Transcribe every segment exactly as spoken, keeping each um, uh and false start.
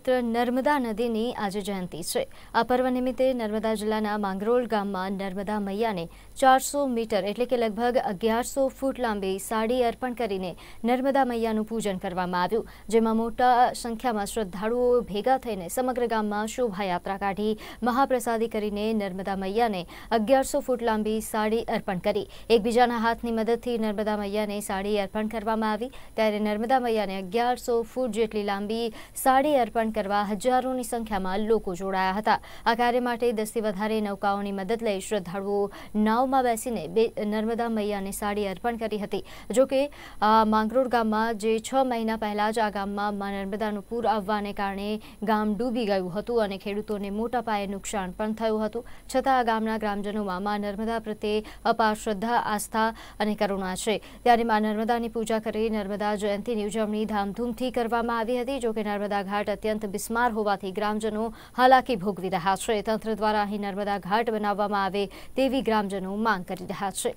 પવિત્ર નર્મદા નદીની આજે જયંતિ છે। આ પર્વ નિમિત્તે નર્મદા જિલ્લાના માંગરોળ ગામમાં નર્મદા મૈયાને ચારસો મીટર એટલે કે લગભગ અગિયારસો ફૂટ લાંબી સાડી અર્પણ કરીને નર્મદા મૈયાનું પૂજન કરવામાં આવ્યું, જેમાં મોટા સંખ્યામાં શ્રદ્ધાળુઓ ભેગા થઈને સમગ્ર ગામમાં શોભાયાત્રા કાઢી મહાપ્રસાદી કરીને નર્મદા મૈયાને અગિયારસો ફૂટ લાંબી સાડી અર્પણ કરી। એકબીજાના હાથની મદદથી નર્મદા મૈયાને સાડી અર્પણ કરવામાં આવી, ત્યારે નર્મદા મૈયાને અગિયારસો ફૂટ જેટલી લાંબી સાડી અર્પણ કરવા હજારોની સંખ્યામાં લોકો જોડાયા હતા। આ કાર્ય માટે દસથી વધારે નૌકાઓની મદદ લઈ શ્રદ્ધાળુઓ નાવમાં બેસીને નર્મદા મૈયાને સાડી અર્પણ કરી હતી। જોકે માંગરોળ ગામમાં જે છ મહિના પહેલા જ આ ગામમાં મા નર્મદાનું પૂર આવવાને કારણે ગામ ડૂબી ગયું હતું અને ખેડૂતોને મોટા પાયે નુકસાન પણ થયું હતું, છતાં આ ગામના ગ્રામજનોમાં મા નર્મદા પ્રત્યે અપાર શ્રદ્ધા, આસ્થા અને કરુણા છે। ત્યારે મા નર્મદાની પૂજા કરી નર્મદા જયંતિની ઉજવણી ધામધૂમથી કરવામાં આવી હતી। જોકે નર્મદા ઘાટ અત્યંત બિસ્માર હોવાથી ગ્રામજનો હાલાકી ભોગવી રહ્યા છે। તંત્ર દ્વારા અહીં નર્મદા ઘાટ બનાવવામાં આવે તેવી ગ્રામજનો માંગ કરી રહ્યા છે।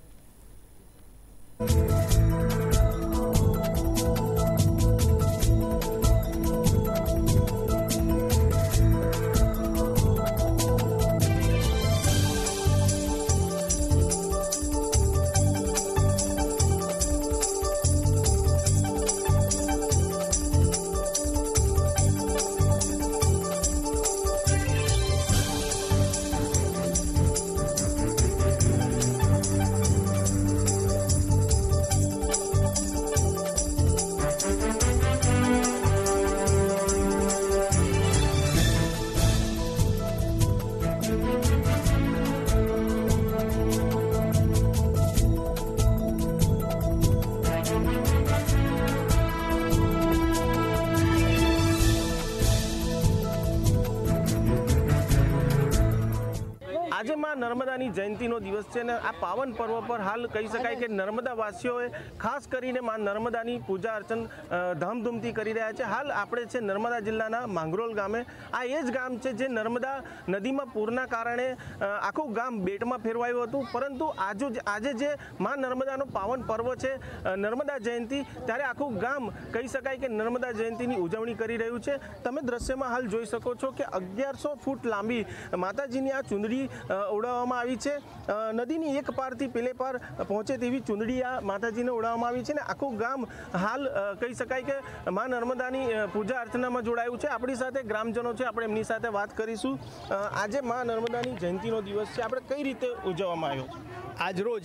આજે માં નર્મદાની જયંતિનો દિવસ છે ને આ પાવન પર્વ પર હાલ કહી શકાય કે નર્મદાવાસીઓએ ખાસ કરીને માં નર્મદાની પૂજા અર્ચન ધામધૂમથી કરી રહ્યા છે। હાલ આપણે છે નર્મદા જિલ્લાના માંગરોળ ગામે। આ એ જ ગામ છે જે નર્મદા નદીમાં પૂરના કારણે આખું ગામ બેટમાં ફેરવાયું હતું, પરંતુ આજુ આજે જે માં નર્મદાનો પાવન પર્વ છે નર્મદા જયંતિ, ત્યારે આખું ગામ કહી શકાય કે નર્મદા જયંતિની ઉજવણી કરી રહ્યું છે। તમે દ્રશ્યમાં હાલ જોઈ શકો છો કે અગિયારસો ફૂટ લાંબી માતાજીની આ ચુંદડી ઉડાવવામાં આવી છે। નદીની એક પારથી પેલે પાર પહોંચે તેવી ચુંદડી આ માતાજીને ઉડાવવામાં આવી છે ને આખું ગામ હાલ કહી શકાય કે માં નર્મદાની પૂજા અર્ચનામાં જોડાયું છે। આપણી સાથે ગ્રામજનો છે, આપણે એમની સાથે વાત કરીશું। આજે માં નર્મદાની જયંતિનો દિવસ છે, આપણે કઈ રીતે ઉજવવામાં આવ્યો છે? આજરોજ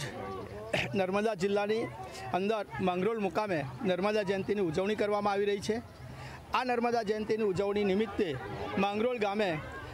નર્મદા જિલ્લાની અંદર માંગરોળ મુકામે નર્મદા જયંતિની ઉજવણી કરવામાં આવી રહી છે। આ નર્મદા જયંતિની ઉજવણી નિમિત્તે માંગરોળ ગામે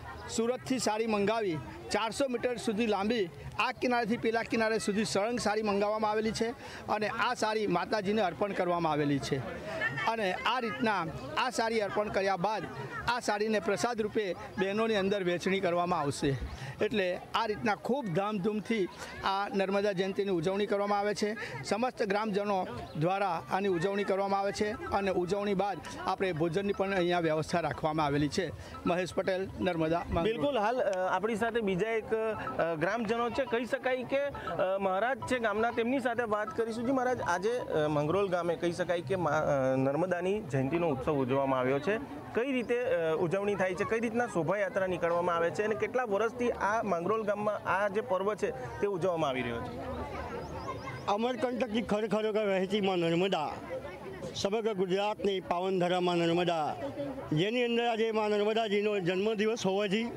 સુરતથી સાડી મંગાવી ચારસો મીટર સુધી લાંબી આ કિનારેથી પેલા કિનારે સુધી સળંગ સાડી મંગાવવામાં આવેલી છે અને આ સાડી માતાજીને અર્પણ કરવામાં આવેલી છે। અને આ રીતના આ સાડી અર્પણ કર્યા બાદ આ સાડીને પ્રસાદ રૂપે બહેનોની અંદર વહેંચણી કરવામાં આવશે। એટલે આ રીતના ખૂબ ધામધૂમથી આ નર્મદા જયંતિની ઉજવણી કરવામાં આવે છે। સમસ્ત ગ્રામજનો દ્વારા આની ઉજવણી કરવામાં આવે છે અને ઉજવણી બાદ આપણે ભોજનની પણ અહીંયા વ્યવસ્થા રાખવામાં આવેલી છે। મહેશ પટેલ, નર્મદા। બિલકુલ, હાલ આપણી સાથે બીજા એક ગ્રામજનો છે, કહી શકાય કે મહારાજ છે ગામના, તેમની સાથે વાત કરીશું। જી મહારાજ, આજે માંગરોળ ગામે કહી શકાય કે નર્મદાની જયંતિનો ઉત્સવ ઉજવવામાં આવ્યો છે, કઈ રીતે ઉજવણી થાય છે, કઈ રીતના શોભાયાત્રા નીકળવામાં આવે છે અને કેટલા વર્ષથી આ માંગરોળ ગામમાં આ જે પર્વ છે તે ઉજવવામાં આવી રહ્યો છે? અમરકંટકથી ખરેખર વહેતી માં નર્મદા, સમગ્ર ગુજરાતની પાવનધરામાં નર્મદા, જેની અંદર આજે માં નર્મદાજીનો જન્મદિવસ હોવાથી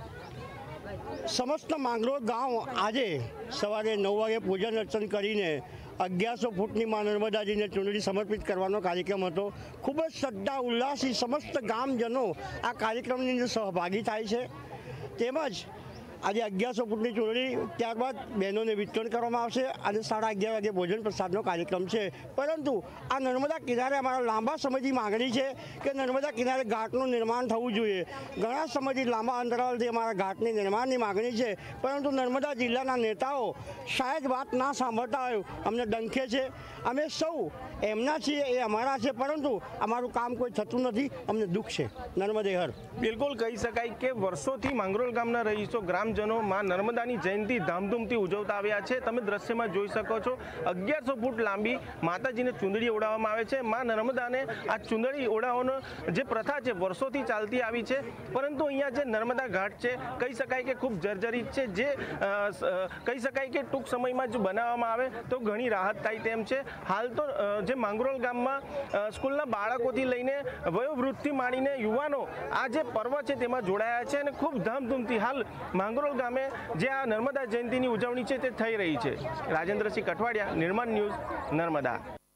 સમસ્ત માંગરોળ ગામ આજે સવારે નવ વાગે પૂજન અર્ચન કરીને અગિયારસો ફૂટની માં નર્મદાજીને ચૂંટણી સમર્પિત કરવાનો કાર્યક્રમ હતો। ખૂબ જ શ્રદ્ધા ઉલ્લાસથી સમસ્ત ગામજનો આ કાર્યક્રમની અંદર સહભાગી થાય છે। તેમજ આજે અગિયારસો ફૂટની ચૂંટણી, ત્યારબાદ બહેનોને વિતરણ કરવામાં આવશે અને સાડા અગિયાર વાગે ભોજન પ્રસાદનો કાર્યક્રમ છે। પરંતુ આ નર્મદા કિનારે અમારા લાંબા સમયથી માગણી છે કે નર્મદા કિનારે ઘાટનું નિર્માણ થવું જોઈએ। ઘણા સમયથી લાંબા અંતરાલથી અમારા ઘાટની નિર્માણની માગણી છે, પરંતુ નર્મદા જિલ્લાના નેતાઓ શાયદ વાત ના સાંભળતા હોય, અમને ડંખે છે। અમે સૌ એમના છીએ, એ અમારા છે, પરંતુ અમારું કામ કોઈ થતું નથી, અમને દુઃખ છે। નર્મદે હર। બિલકુલ કહી શકાય કે વર્ષોથી માંગરોળ ગામના રહીશો, ગ્રામ ગ્રામજનો માં નર્મદાની જયંતિ ધામધૂમથી ઉજવતા આવ્યા છે। તમે દ્રશ્યમાં જોઈ શકો છો અગિયારસો ફૂટ લાંબી માતાજીને ચૂંદડી ઓઢાવવામાં આવે છે। માં નર્મદાને આ ચૂંદડી ઓઢાવવાનો જે પ્રથા છે વર્ષોથી ચાલતી આવી છે, પરંતુ અહીંયા જે નર્મદા ઘાટ છે કહી શકાય કે ખૂબ જર્જરિત છે, જે કહી શકાય કે ટૂંક સમયમાં જો બનાવવામાં આવે તો ઘણી રાહત થાય તેમ છે। હાલ તો જે માંગરોળ ગામમાં સ્કૂલના બાળકોથી લઈને વયોવૃદ્ધથી માંડીને યુવાનો આ જે પર્વ છે તેમાં જોડાયા છે અને ખૂબ ધામધૂમથી હાલ માંગરોળ ગામે જે આ નર્મદા જયંતિની ઉજવણી છે તે થઈ રહી છે। રાજેન્દ્રસિંહ કઠવાડિયા, નિર્માણ ન્યૂઝ, નર્મદા।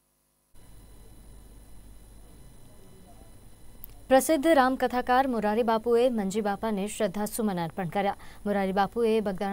પ્રસિદ્ધ રામકથાકાર મોરારી બાપુએ મંજી બાપાને શ્રદ્ધાસુમન અર્પણ કર્યા। મોરારી બાપુએ બગદાણા